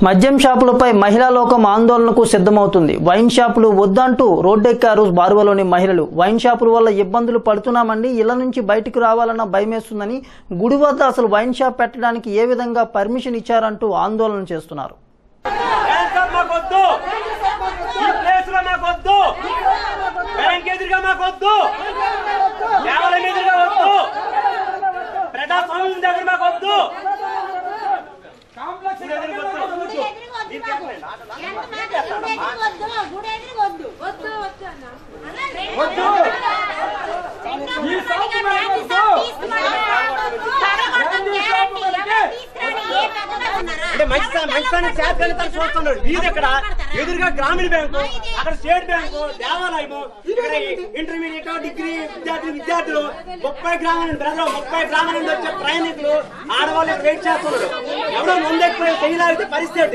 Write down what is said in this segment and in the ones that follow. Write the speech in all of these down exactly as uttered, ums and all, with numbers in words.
మద్యం షాపులపై మహిళా లోకం ఆందోళనకు సిద్ధమవుతుంది. వైన్ షాపులు వద్దంటూ రోడ్డెక్కారు బారువలోని మహిళలు. వైన్ షాపుల వల్ల ఇబ్బందులు పడుతున్నామని, ఇళ్ల నుంచి బయటకు రావాలన్న భయమేస్తుందని, గుడి వద్ద అసలు వైన్ షాప్ పెట్టడానికి ఏ విధంగా పర్మిషన్ ఇచ్చారంటూ ఆందోళన చేస్తున్నారు. ఎదురుగా గ్రామీణ బ్యాంకు, అక్కడ స్టేట్ బ్యాంకు, దేవాలయము, ఇక్కడ ఇంటర్మీడియట్ డిగ్రీ విద్యార్థులు విద్యార్థులు ముప్పై గ్రామాల ప్రజలు ముప్పై గ్రామాల నుంచి వచ్చే ప్రయాణికులు ఆడవాళ్ళు వెయిట్ చేస్తున్నారు. ఎవరో ముందెక్కువ చేయలేకపోతే పరిస్థితి.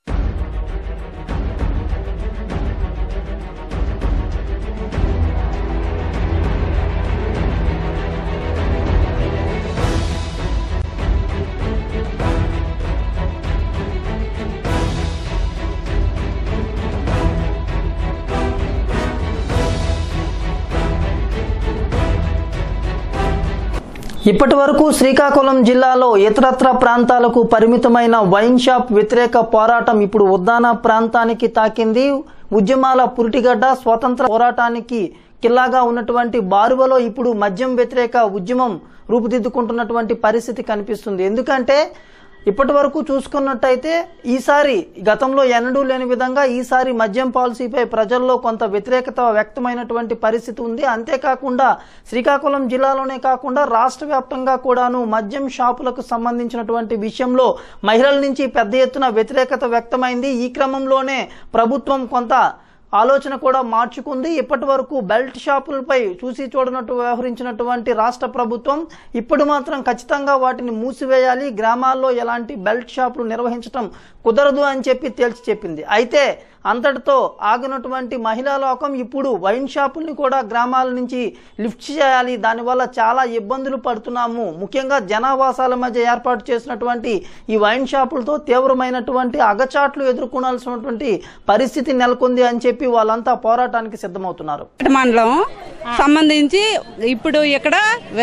ఇప్పటి వరకు శ్రీకాకుళం జిల్లాలో ఇతరత్ర ప్రాంతాలకు పరిమితమైన వైన్ షాప్ వ్యతిరేక పోరాటం ఇప్పుడు ఉద్దాన ప్రాంతానికి తాకింది. ఉద్యమాల పురిటిగడ్డ, స్వాతంత్ర పోరాటానికి కిల్లాగా ఉన్నటువంటి బారువలో ఇప్పుడు మద్యం వ్యతిరేక ఉద్యమం రూపుదిద్దుకుంటున్నటువంటి పరిస్థితి కనిపిస్తుంది. ఎందుకంటే ఇప్పటి వరకు చూసుకున్నట్టయితే ఈసారి గతంలో ఎన్నడూ లేని విధంగా ఈసారి మద్యం పాలసీపై ప్రజల్లో కొంత వ్యతిరేకత వ్యక్తమైనటువంటి పరిస్థితి ఉంది. అంతేకాకుండా శ్రీకాకుళం జిల్లాలోనే కాకుండా రాష్ట్ర వ్యాప్తంగా కూడాను మద్యం షాపులకు సంబంధించినటువంటి విషయంలో మహిళల నుంచి పెద్ద ఎత్తున వ్యతిరేకత వ్యక్తమైంది. ఈ క్రమంలోనే ప్రభుత్వం కొంత ఆలోచన కూడా మార్చుకుంది. ఇప్పటి వరకు బెల్ట్ షాపులపై చూసి చూడనట్టు వ్యవహరించినటువంటి రాష్ట్ర ప్రభుత్వం ఇప్పుడు మాత్రం ఖచ్చితంగా వాటిని మూసివేయాలి, గ్రామాల్లో ఎలాంటి బెల్ట్ షాపులు నిర్వహించడం కుదరదు అని చెప్పి తేల్చి చెప్పింది. అయితే అంతటితో ఆగినటువంటి మహిళా లోకం ఇప్పుడు వైన్ షాపుల్ని కూడా గ్రామాల నుంచి లిఫ్ట్ చేయాలి, దానివల్ల చాలా ఇబ్బందులు పడుతున్నాము, ముఖ్యంగా జనావాసాల మధ్య ఏర్పాటు చేసినటువంటి ఈ వైన్ షాపులతో తీవ్రమైనటువంటి అగచాట్లు ఎదుర్కొనాల్సినటువంటి పరిస్థితి నెలకొంది అని చెప్పి వాళ్ళంతా పోరాటానికి సిద్ధమవుతున్నారు. మండలం సంబంధించి ఇప్పుడు ఇక్కడ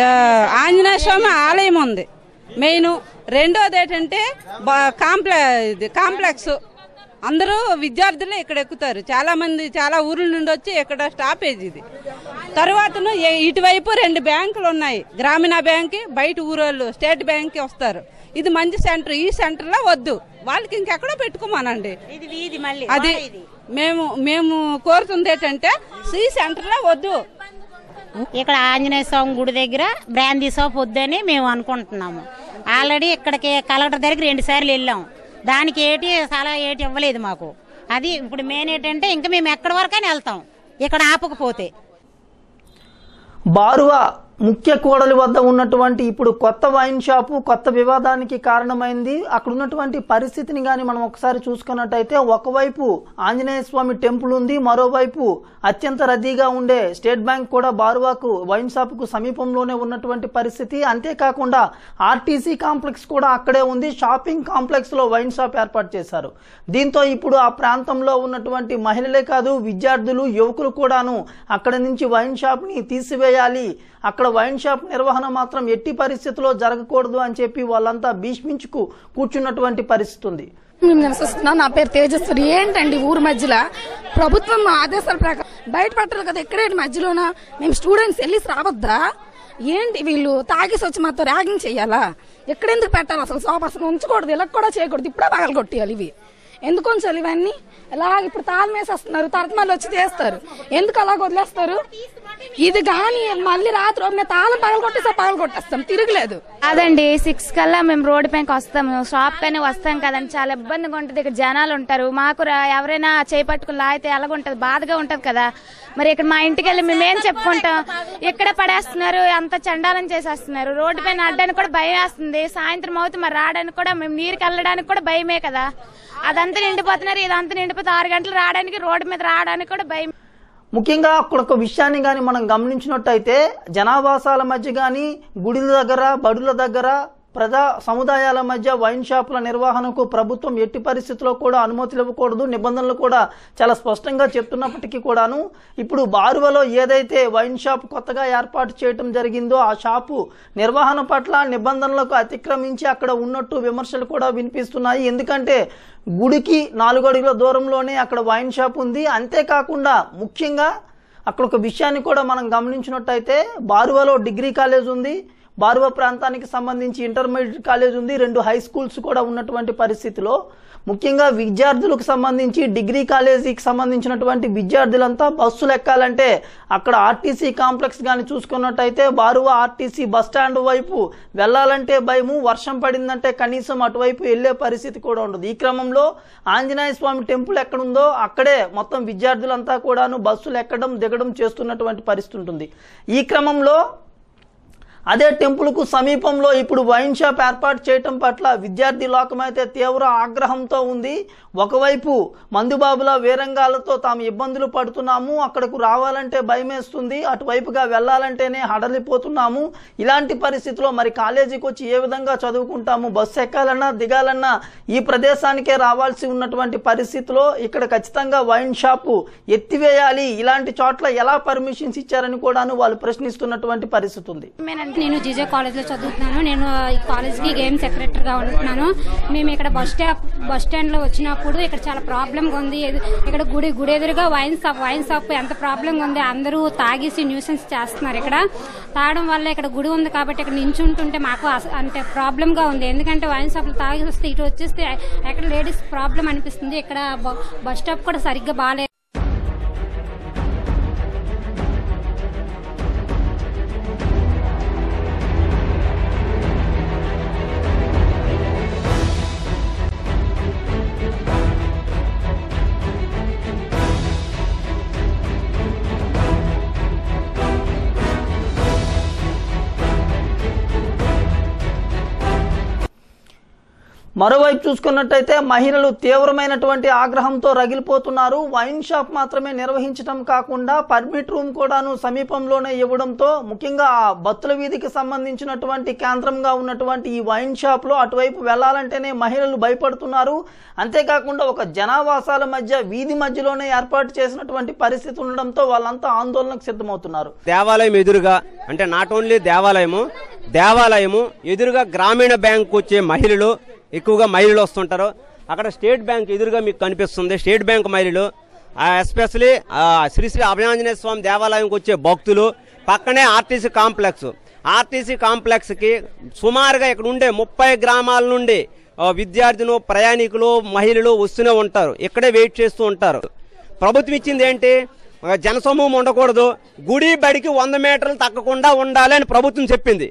ఆంజనేయ స్వామి ఆలయం ఉంది మెయిన్. రెండోది ఏంటంటే కాంప్లెక్స్ కాంప్లెక్స్ అందరూ విద్యార్థులు ఇక్కడ ఎక్కుతారు. చాలా మంది చాలా ఊర్ల నుండి వచ్చి ఇక్కడ స్టాపేజ్ ఇది. తర్వాతను ఇటువైపు రెండు బ్యాంకులు ఉన్నాయి, గ్రామీణ బ్యాంక్, బయట ఊరోళ్ళు స్టేట్ బ్యాంక్ వస్తారు. ఇది మంచి సెంటర్. ఈ సెంటర్ లో వద్దు, వాళ్ళకి ఇంకెక్కడో పెట్టుకోమానండి. అది మేము మేము కోరుతుంది ఏంటంటే ఈ సెంటర్ లో వద్దు. ఇక్కడ ఆంజనేయ స్వామి గుడి దగ్గర బ్రాందీ షాప్ వద్దని మేము అనుకుంటున్నాము. ఆల్రెడీ ఇక్కడికి కలెక్టర్ దగ్గరికి రెండు సార్లు వెళ్ళాం, దానికి ఏటి సలహా ఏటి ఇవ్వలేదు మాకు. అది ఇప్పుడు మెయిన్ ఏంటంటే ఇంకా మేము ఎక్కడి వరకైనా వెళ్తాం ఇక్కడ ఆపకపోతే. బారువా ముఖ్య కూడలి వద్ద ఉన్నటువంటి ఇప్పుడు కొత్త వైన్ షాపు కొత్త వివాదానికి కారణమైంది. అక్కడ ఉన్నటువంటి పరిస్థితిని కానీ మనం ఒకసారి చూసుకున్నట్టయితే ఒకవైపు ఆంజనేయ స్వామి టెంపుల్ ఉంది, మరోవైపు అత్యంత రద్దీగా ఉండే స్టేట్ బ్యాంక్ కూడా బారువాకు వైన్ షాపుకు సమీపంలోనే ఉన్నటువంటి పరిస్థితి. అంతేకాకుండా ఆర్టీసీ కాంప్లెక్స్ కూడా అక్కడే ఉంది, షాపింగ్ కాంప్లెక్స్ లో వైన్ షాప్ ఏర్పాటు చేశారు. దీంతో ఇప్పుడు ఆ ప్రాంతంలో ఉన్నటువంటి మహిళలే కాదు విద్యార్థులు యువకులు కూడాను అక్కడ నుంచి వైన్ షాప్ ని తీసివేయాలి, అక్కడ వైన్ షాప్ నిర్వహణ మాత్రం ఎట్టి పరిస్థితుల్లో జరగకూడదు అని చెప్పి వాళ్ళంతా భీష్మించుకు కూర్చున్నటువంటి పరిస్థితి ఉంది. మేము నివసిస్తున్నాం. నా పేరు తేజస్వరి. ఏంటండి ఊరు మధ్యలో ప్రభుత్వం ఆదేశాల ప్రకారం బయట పెట్టాలి కదా, ఎక్కడేంటి మధ్యలోనా? మేము స్టూడెంట్స్ వెళ్ళి రావద్దా ఏంటి? వీళ్ళు తాగేసి వచ్చి మాతో ర్యాగింగ్ చెయ్యాలా? ఎక్కడెందుకు పెట్టాలి? అసలు షాప్ అసలు ఉంచకూడదు, ఇలా కూడా చేయకూడదు. ఇప్పుడే పగలు కొట్టేయాలి. ఇవి ఎందుకు ఉంచాలి ఇవన్నీ? ఎలా ఇప్పుడు తాళం వేసేస్తున్నారు, తర్వాత మళ్ళీ వచ్చి చేస్తారు. ఎందుకు అలాగ వదిలేస్తారు? ఇది కానీ మళ్ళీ రాత్రి మేము తాళం పగలు కొట్టేసా పగలు కొట్టేస్తాం, తిరగలేదు. అదండి సిక్స్ కల్లా మేము రోడ్డు పైకి వస్తాము, షాప్ పైన వస్తాం కదండి. చాలా ఇబ్బందిగా ఉంటుంది. ఇక్కడ జనాలు ఉంటారు, మాకు ఎవరైనా చేపట్టుకుని లాగితే ఎలాగుంటది, బాధగా ఉంటది కదా. మరి ఇక్కడ మా ఇంటికి వెళ్ళి మేమేం చెప్పుకుంటాం? ఇక్కడే పడేస్తున్నారు, అంత చండాలం చేసేస్తున్నారు. రోడ్డు పైన ఆడడానికి కూడా భయం వేస్తుంది. సాయంత్రం అవుతుంది మరి రావడానికి కూడా, మేము నీరుకి వెళ్ళడానికి కూడా భయమే కదా. అదంతా నిండిపోతున్నారు, ఇదంతా నిండిపోతే ఆరు గంటలు రావడానికి, రోడ్డు మీద రావడానికి కూడా భయం. ముఖ్యంగా అక్కడ ఒక విషయాన్ని కానీ మనం గమనించినట్టయితే జనావాసాల మధ్య కానీ గుడిల దగ్గర బడుల దగ్గర ప్రజా సముదాయాల మధ్య వైన్ షాపుల నిర్వహణకు ప్రభుత్వం ఎట్టి పరిస్థితుల్లో కూడా అనుమతులు ఇవ్వకూడదు, నిబంధనలు కూడా చాలా స్పష్టంగా చెప్తున్నప్పటికీ కూడాను ఇప్పుడు బారువలో ఏదైతే వైన్ షాప్ కొత్తగా ఏర్పాటు చేయడం జరిగిందో ఆ షాపు నిర్వహణ పట్ల నిబంధనలకు అతిక్రమించి అక్కడ ఉన్నట్టు విమర్శలు కూడా వినిపిస్తున్నాయి. ఎందుకంటే గుడికి నాలుగు అడుగుల దూరంలోనే అక్కడ వైన్ షాప్ ఉంది. అంతేకాకుండా ముఖ్యంగా అక్కడ ఒక విషయాన్ని కూడా మనం గమనించినట్టయితే బారువలో డిగ్రీ కాలేజ్ ఉంది, బారువ ప్రాంతానికి సంబంధించి ఇంటర్మీడియట్ కాలేజ్ ఉంది, రెండు హై స్కూల్స్ కూడా ఉన్నటువంటి పరిస్థితిలో ముఖ్యంగా విద్యార్థులకు సంబంధించి డిగ్రీ కాలేజీకి సంబంధించినటువంటి విద్యార్థులంతా బస్సులు ఎక్కాలంటే అక్కడ ఆర్టీసీ కాంప్లెక్స్ కానీ చూసుకున్నట్టయితే బారువ ఆర్టీసీ బస్ స్టాండ్ వైపు వెళ్లాలంటే భయము, వర్షం పడిందంటే కనీసం అటువైపు వెళ్లే పరిస్థితి కూడా ఉండదు. ఈ క్రమంలో ఆంజనేయ స్వామి టెంపుల్ ఎక్కడుందో అక్కడే మొత్తం విద్యార్థులంతా కూడాను బస్సులు ఎక్కడం దిగడం చేస్తున్నటువంటి పరిస్థితి ఉంటుంది. ఈ క్రమంలో అదే టెంపుల్కు సమీపంలో ఇప్పుడు వైన్ షాప్ ఏర్పాటు చేయటం పట్ల విద్యార్థి లోకమైతే తీవ్ర ఆగ్రహంతో ఉంది. ఒకవైపు మందుబాబుల వీరంగాలతో తాము ఇబ్బందులు పడుతున్నాము, అక్కడకు రావాలంటే భయమేస్తుంది, అటువైపుగా వెళ్లాలంటేనే హడలిపోతున్నాము. ఇలాంటి పరిస్థితిలో మరి కాలేజీకి వచ్చి ఏ విధంగా చదువుకుంటాము, బస్సు ఎక్కాలన్నా దిగాలన్నా ఈ ప్రదేశానికే రావాల్సి ఉన్నటువంటి పరిస్థితిలో ఇక్కడ ఖచ్చితంగా వైన్ షాపు ఎత్తివేయాలి, ఇలాంటి చోట్ల ఎలా పర్మిషన్స్ ఇచ్చారని కూడాను వాళ్ళు ప్రశ్నిస్తున్నటువంటి పరిస్థితి ఉంది. నేను జీజే కాలేజ్ లో చదువుతున్నాను. నేను ఈ కాలేజ్ కి గేమ్ సెక్రటరీగా ఉంటున్నాను. మేము ఇక్కడ బస్ స్టాప్ బస్ స్టాండ్ లో వచ్చినప్పుడు ఇక్కడ చాలా ప్రాబ్లం ఉంది. ఇక్కడ గుడి గుడి ఎదురుగా వైన్ షాప్ వైన్ షాప్ ఎంత ప్రాబ్లం ఉంది, అందరూ తాగేసి న్యూసెన్స్ చేస్తున్నారు. ఇక్కడ తాగడం వల్ల ఇక్కడ గుడి ఉంది కాబట్టి ఇక్కడ నించుంటుంటే మాకు అంటే ప్రాబ్లం గా ఉంది. ఎందుకంటే వైన్ షాప్ తాగేసి వస్తే ఇటు వచ్చేస్తే ఎక్కడ లేడీస్ ప్రాబ్లం అనిపిస్తుంది. ఇక్కడ బస్ స్టాప్ కూడా సరిగ్గా బాగాలేదు. మరోవైపు చూసుకున్నట్టయితే మహిళలు తీవ్రమైనటువంటి ఆగ్రహంతో రగిలిపోతున్నారు. వైన్ షాప్ మాత్రమే నిర్వహించడం కాకుండా పర్మిట్ రూమ్ కూడాను సమీపంలోనే ఇవ్వడంతో ముఖ్యంగా బత్తుల వీధికి సంబంధించినటువంటి కేంద్రంగా ఉన్నటువంటి ఈ వైన్ షాప్ లో అటువైపు వెళ్లాలంటేనే మహిళలు భయపడుతున్నారు. అంతేకాకుండా ఒక జనావాసాల మధ్య వీధి మధ్యలోనే ఏర్పాటు చేసినటువంటి పరిస్థితి ఉండడంతో వాళ్ళంతా ఆందోళనకు సిద్ధమవుతున్నారు. దేవాలయం ఎదురుగా అంటే నాట్ ఓన్లీ దేవాలయము దేవాలయము ఎదురుగా గ్రామీణ బ్యాంకు వచ్చే మహిళలు ఎక్కువగా మహిళలు వస్తుంటారు. అక్కడ స్టేట్ బ్యాంక్ ఎదురుగా మీకు కనిపిస్తుంది. స్టేట్ బ్యాంక్ మహిళలు ఎస్పెషలీ శ్రీ శ్రీ అభయాంజనేయ స్వామి దేవాలయంకి వచ్చే భక్తులు, పక్కనే ఆర్టీసీ కాంప్లెక్స్ ఆర్టీసీ కాంప్లెక్స్ కి సుమారుగా ఇక్కడ ఉండే ముప్పై గ్రామాల నుండి విద్యార్థులు, ప్రయాణికులు, మహిళలు వస్తూనే ఉంటారు. ఇక్కడే వెయిట్ చేస్తూ ఉంటారు. ప్రభుత్వం ఇచ్చింది ఏంటి, జనసమూహం ఉండకూడదు, గుడి బడికి వంద మీటర్లు తగ్గకుండా ఉండాలి అని ప్రభుత్వం చెప్పింది.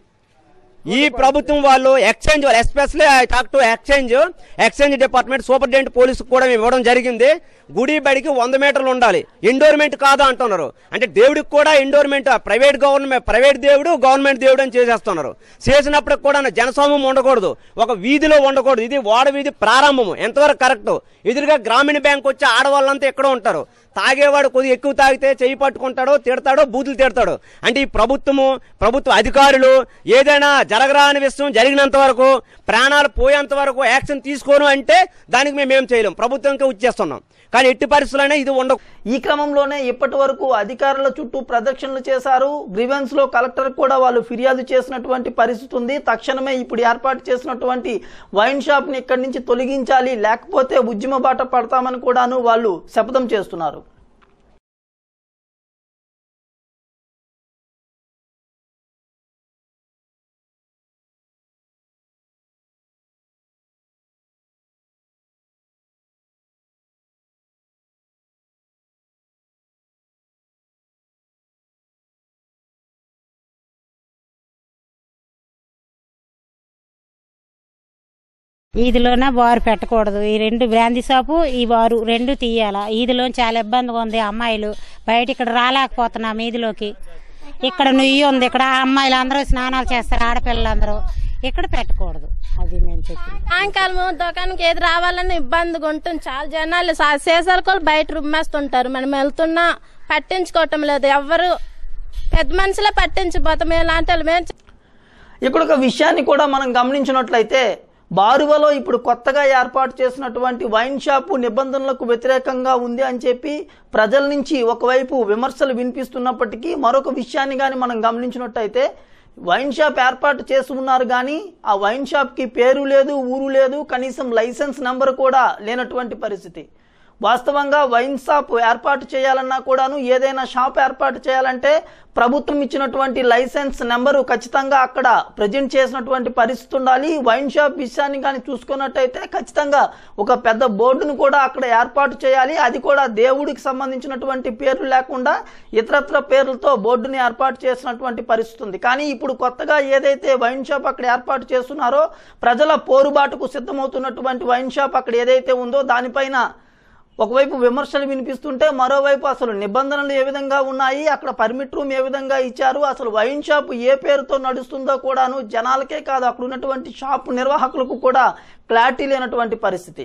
ఈ ప్రభుత్వం వాళ్ళు exchange especially I talk to exchange exchange department superintendent police కూడా మేము ఇవ్వడం జరిగింది. గుడి బడికి వంద మీటర్లు ఉండాలి, ఎండోర్మెంట్ కాదు అంటున్నారు. అంటే దేవుడికి కూడా ఎండోర్మెంట్, ప్రైవేట్ గవర్నమెంట్ ప్రైవేట్ దేవుడు గవర్నమెంట్ దేవుడు అని చేసేస్తున్నారు. చేసినప్పటికి కూడా జనసమూహం ఉండకూడదు, ఒక వీధిలో ఉండకూడదు. ఇది వాడ వీధి ప్రారంభము, ఎంతవరకు కరెక్ట్. ఎదురుగా గ్రామీణ బ్యాంక్ వచ్చి ఆడవాళ్ళంతా ఎక్కడ ఉంటారు. తాగేవాడు కొద్దిగా ఎక్కువ తాగితే చెయ్యి పట్టుకుంటాడో తిడతాడో బూతులు తిడతాడు. అంటే ఈ ప్రభుత్వము ప్రభుత్వ అధికారులు ఏదైనా జరగరాని విషయం జరిగినంత వరకు, ప్రాణాలు పోయేంత వరకు యాక్షన్ తీసుకోను అంటే దానికి మేమేం చేయలేం, ప్రభుత్వంకే వచ్చేస్తున్నాం. కానీ ఎట్టి పరిస్థితులైనా ఇది ఉండవు. ఈ క్రమంలోనే ఇప్పటి వరకు అధికారుల చుట్టూ ప్రదక్షిణలు చేశారు. గ్రీవెన్స్ లో కలెక్టర్ కూడా వాళ్ళు ఫిర్యాదు చేసినటువంటి పరిస్థితి ఉంది. తక్షణమే ఇప్పుడు ఏర్పాటు చేసినటువంటి వైన్ షాప్ ని ఇక్కడి నుంచి తొలగించాలి, లేకపోతే ఉద్యమ బాట పడతామని కూడాను వాళ్ళు శపథం చేస్తున్నారు. ఈదిలోన బారు పెట్టకూడదు. ఈ రెండు బ్రాందీ షాపు ఈ బారు రెండు తీయాలా. ఈదిలో చాలా ఇబ్బందిగా ఉంది. అమ్మాయిలు బయట ఇక్కడ రాలేకపోతున్నాం. ఈదిలోకి ఇక్కడ నుయ్యి ఉంది, ఇక్కడ అమ్మాయిలు అందరూ స్నానాలు చేస్తారు, ఆడపిల్లలందరూ. ఇక్కడ పెట్టకూడదు, అది నేను చెప్పింది. సాయంకాలం దుకాణానికి ఏది రావాలని ఇబ్బందిగా ఉంటుంది. చాలా జనాలు సీసాలు బయట రుమ్మేస్తుంటారు. మనం వెళ్తున్నా పట్టించుకోవటం లేదు ఎవరు. పెద్ద మనుషులే పట్టించిపోతాం. ఇలాంటి వాళ్ళు మేము ఇక్కడ ఒక విషయాన్ని కూడా మనం గమనించినట్లయితే బారువలో ఇప్పుడు కొత్తగా ఏర్పాటు చేసినటువంటి వైన్ షాపు నిబంధనలకు వ్యతిరేకంగా ఉంది అని చెప్పి ప్రజల నుంచి ఒకవైపు విమర్శలు వినిపిస్తున్నప్పటికీ మరొక విషయాన్ని కానీ మనం గమనించినట్టయితే వైన్ షాప్ ఏర్పాటు చేసి ఉన్నారు కానీ ఆ వైన్ షాప్కి పేరు లేదు, ఊరు లేదు, కనీసం లైసెన్స్ నెంబర్ కూడా లేనటువంటి పరిస్థితి. వాస్తవంగా వైన్ షాప్ ఏర్పాటు చేయాలన్నా కూడాను, ఏదైనా షాప్ ఏర్పాటు చేయాలంటే ప్రభుత్వం ఇచ్చినటువంటి లైసెన్స్ నెంబరు ఖచ్చితంగా అక్కడ ప్రజెంట్ చేసినటువంటి పరిస్థితి ఉండాలి. వైన్ షాప్ విషయాన్ని కానీ చూసుకున్నట్టయితే ఖచ్చితంగా ఒక పెద్ద బోర్డును కూడా అక్కడ ఏర్పాటు చేయాలి. అది కూడా దేవుడికి సంబంధించినటువంటి పేర్లు లేకుండా ఇతరత్ర పేర్లతో బోర్డుని ఏర్పాటు చేసినటువంటి పరిస్థితి ఉంది. కానీ ఇప్పుడు కొత్తగా ఏదైతే వైన్ షాప్ అక్కడ ఏర్పాటు చేస్తున్నారో, ప్రజల పోరుబాటుకు సిద్ధమవుతున్నటువంటి వైన్ షాప్ అక్కడ ఏదైతే ఉందో దానిపైన ఒకవైపు విమర్శలు వినిపిస్తుంటే మరోవైపు అసలు నిబంధనలు ఏ విధంగా ఉన్నాయి, అక్కడ పర్మిట్ రూమ్ ఏ విధంగా ఇచ్చారు, అసలు వైన్ షాప్ ఏ పేరుతో నడుస్తుందో కూడాను జనాలకే కాదు అక్కడ ఉన్నటువంటి షాప్ నిర్వాహకులకు కూడా క్లారిటీ లేనటువంటి పరిస్థితి.